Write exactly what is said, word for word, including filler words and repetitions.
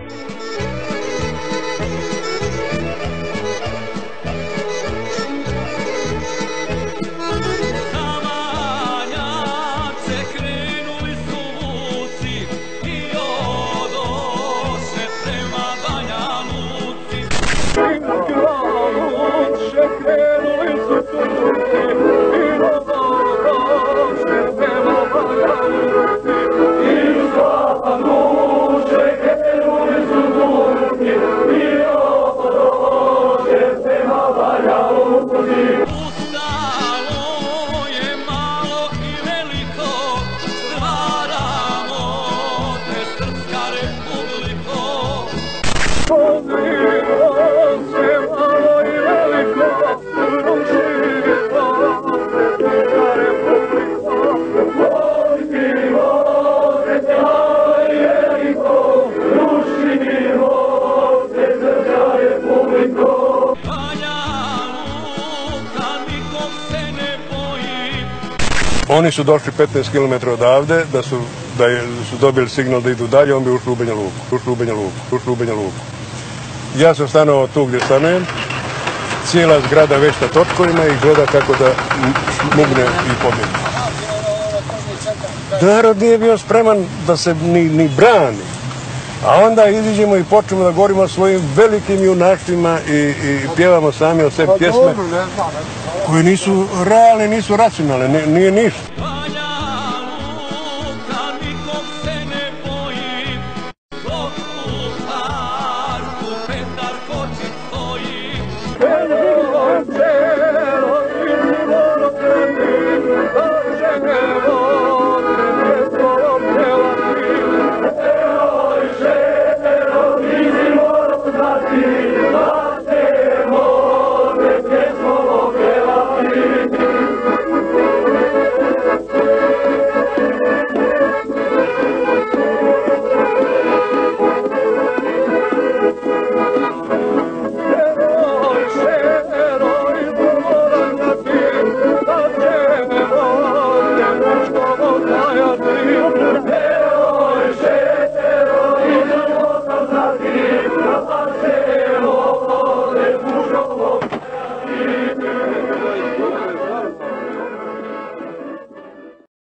Oni su došli petnaest kilometara odavde, da su, da je, su dobili signal da idu dalje, on bi ušli u Banja Luku, ušli u Banja Luku, ušli u Banja Luku. Ja sam stanovao tu gdje stanujem, cijela zgrada vešta točkovima i gleda kako da mugne i pobjedi. Narod nije bio spreman da se ni, ni brani. A onda iziđemo i počnemo da govorimo o svojim velikim junaštvima i, i pjevamo sami od sebi pjesme koje nisu realne, nisu racionalne, nije ništa.